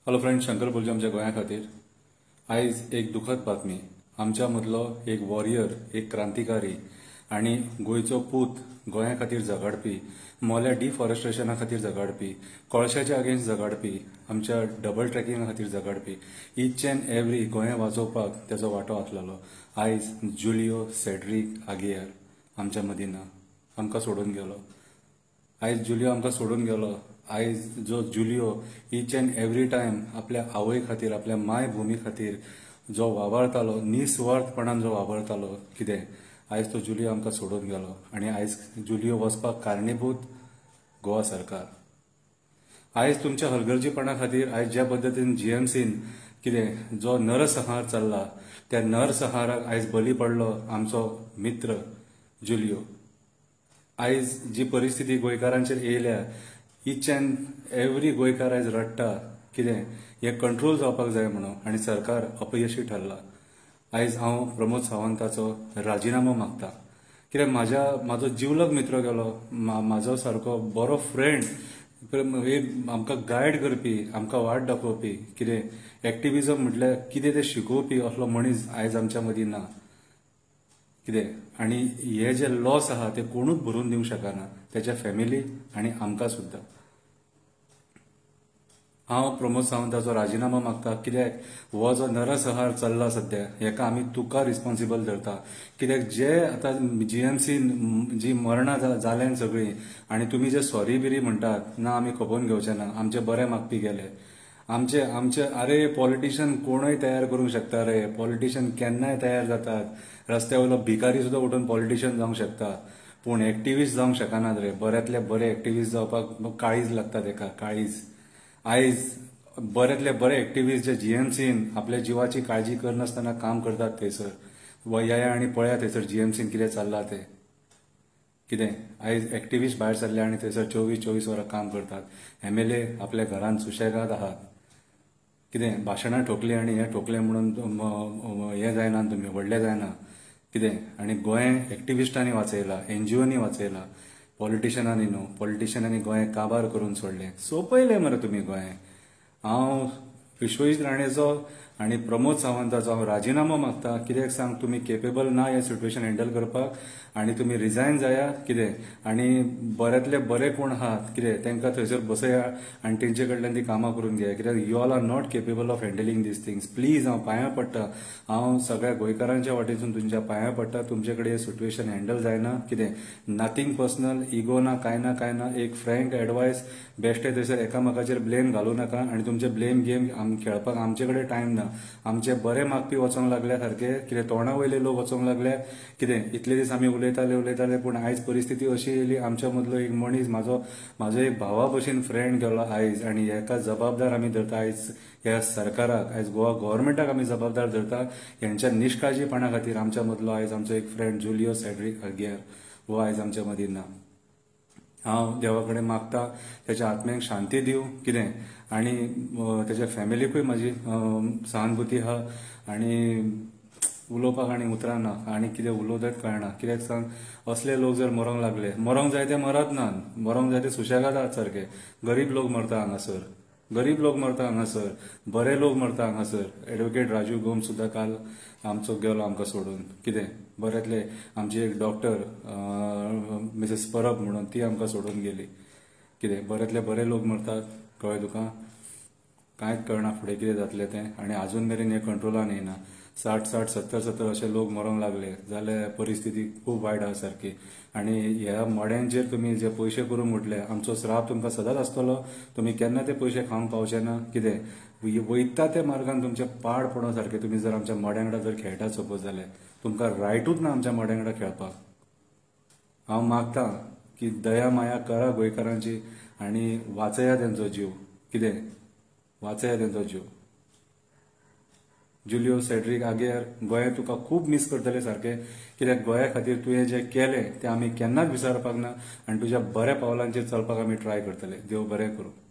Hello friends, Shankar बोलचे आमच्या गोंया खातीर. आयज एक दुखद बातमी. आमच्या मदलो एक वॉरियर, एक क्रांतिकारी आणि गोंयचो पूत गोंया खातीर झगडपी, मोल्या डिफॉरेस्ट्रेशना खातीर झगडपी, कोळशाच्या अगेन्स्ट झगडपी, आमच्या डबल ट्रॅकिंगा खातीर झगडपी, ईच अँड एवरी गोंय वाचोवपाक त्याचो वांटो आसलेलो. आयज जुलियो सेड्रीक आगियार आमच्या मदीं ना, आमकां सोडून गेलो. आयज जुलियो आमकां सोडून गेलो. आयज जो जुलियो ईच अँड एवरी टायम आपल्या आवय खातीर, आपल्या मायभूमी खातीर जो वावरतालो, निस्वार्थपणान जो वावरतालो, कितें आयज तो जुलियो आमकां सोडून गेलो. आनी आयज जुलियो वचपाक कारणीभूत गोवा सरकार. आयज तुमच्या हलगर्जीपणा खातीर आयज ज्या पद्दतीन जीएमसीन कितें जो नरसंहार चल्ला, त्या नरसंहाराक आयज बली पडलो आमचो मित्र जुलियो. आयज जी परिस्थिती गोंयकारांचेर येयल्या, ईच अँड एवरी गोंयकार आयज रडटा, कितें हें कंट्रोल जावपाक जाय म्हणून, आनी सरकार अपयशी ठरला. आयज हांव प्रमोद सावंताचो राजिनामो मागता. कित्याक म्हाजो जिवलग मित्र गेलो, म्हाजो सारको बरो फ्रेंड, एक आमकां गायड करपी, आमकां वाट दाखोवपी, कितें एक्टिविजम म्हटल्यार कितें तें शिकोवपी असलो मनीस आयज आमच्या मदीं ना. कितें आनी हे जे लॉस आहा ते कोणूच भरून दिवंक शकना, त्याच्या फॅमिली आनी आमकां सुद्दां. हांव प्रमोद सावंताचो राजिनामो मागता. कित्याक हो जो नरसंहार चल्ला सध्या, हेका आमी तुका रिस्पॉन्सिबल धरता. कित्याक जे आतां जीएमसीन जी मरणां जाल्यान सगळीं, आनी तुमी जे सॉरी बिरी म्हणटात, ना आमी खपोवन घेवचे ना, आमचे बरे मागपी गेले. आमचे अरे पॉलिटिशियन कोणूय तयार करूंक शकता रे. पॉलिटिशियन केन्नाय तयार जातात. रस्त्या वयलो भिकारी सुद्दां उठून पॉलिटिशियन जावंक शकता, पूण एक्टिविस्ट जावंक शकनात रे. बऱ्यांतले बरे एक्टिविस्ट जावपाक काळीज लागता तेका, काळीज. आयज बऱ्यांतले बरे एक्टिविस्ट जे जीएमसीन आपल्या जिवाची काळजी करनासतना काम करतात थंयसर, वया आनी पळया थंयसर जीएमसीन कितें चल्लां तें. कितें आयज एक्टिविस्ट भायर सरले आनी थंयसर 24 वरां काम करतात. एमएलए आपल्या घरांत सुशेगाद आहात. कितें भाशणां ठोकली आनी हें ठोकलें म्हणून हें जायना, तुमी व्हडले जायना. कितें आनी गोंय एक्टिविस्टांनी वाचयला, एनजीओनी वाचयला, पॉलिटिशियनांनी न्हू. पॉलिटिशियनांनी गोंय काबार करून सोडलें, सोंपयलें मरे तुमी गोंय. हांव विश्वजीत राणेचो आनी प्रमोद सावंताचो हांव राजिनामो मागता. कित्याक सांग, तुमी केपेबल ना हें सिट्युएशन हँडल करपाक, आनी तुमी रिजायन जाया. कितें आनी बऱ्यांतले बरे कोण आहात, कितें तांकां थंयसर बसया आनी तेंचे कडल्यान ती कामां करून घेया. कित्याक you all are not capable of handling these things. Please, हांव पांयां पडटा. हांव सगळ्या गोंयकारांच्या वाटेसून तुमच्या पांयां पडटा. तुमचे कडेन हें सिट्युएशन हँडल जायना. कितें नथींग पर्सनल, इगो ना, कांय ना. एक फ्रँक एडवायस, बेश्टे थंयसर एकामेकाचेर ब्लेम घालूं नाका. आनी तुमचे ब्लेम गेम खेळपाक आमचे कडेन टायम ना. आमचे बरे मागपी वचोंक लागल्या सारखे, कितें तोंडा वयले लोक वचोंक लागल्या. कितें इतले दीस आमी उलयताले, पूण आयज परिस्थिती अशी येयली. आमच्या मदलो एक मनीस, म्हाजो एक भावा भशेन फ्रेंड गेलो आयज, आनी हेका जबाबदार आमी धरता आयज ह्या सरकाराक, आयज गोवा गव्हर्मेंटाक आमी जबाबदार धरता. हेंच्या निश्काळजीपणा खातीर आमच्या मदलो आयज आमचो एक फ्रेंड जुलियो सेड्रीक आगियार हो आयज आमच्या मदीं ना. हांव देवा कडेन मागता त्याच्या आत्म्याक शांती दिवं. कितें आनी त्याच्या फॅमिलीकूय म्हाजी सहानुभूती आहा. आनी उलोवपाक आनी उतरां ना, आनी कितें उलोवं तेंच कळना. कित्याक सांग, असले लोक जर मरोंक लागले, मरोंक जाय ते मरत नात, मरोंक जाय ते सुशेगाद आहात सारके. गरीब लोक मरता हांगासर, बरे लोक मरता हांगासर. एडवोकेट राजू गोम्स सुद्दां काल आमचो गेलो आमकां सोडून. कितें बऱ्यांतले आमची एक डॉक्टर मिसेस परब म्हणून, ती आमकां सोडून गेली. कितें बऱ्यांतले बरे लोक मरतात, कळ्ळें तुका. कांयच कळना फुडें कितें जातलें तें. आनी आजून मेरेन हें कंट्रोलान येयना. 60 70 अशे लोक मरोंक लागले जाल्यार परिस्थिती खूब वायट आहा सारकी. आनी ह्या मोड्यांचेर तुमी जे पयशे करूंक उठले, आमचो श्राप तुमकां सदांच आसतलो. तुमी केन्ना ते पयशे खावंक पावचे ना. कितें वयता त्या मार्गान तुमचे पाड पडो सारके. तुमी जर आमच्या मोड्यां जर खेळटात सपोज जाल्यार तुमकां रायटूच ना आमच्या मोड्यां खेळपाक. हांव मागतां की दया माया करा गोंयकारांची आनी वाचया तेंचो जीव. कितें वाचया तेंचो जीव. जुलियो सेड्रीक आगियार, गोंय तुका खूब मिस करतले सारके. कित्याक गोंया खातीर तुवें जें केलें तें आमी केन्नाच विसरपाक ना. आनी तुज्या बऱ्या पावलांचेर चलपाक आमी ट्राय करतले. देव बरें करूं.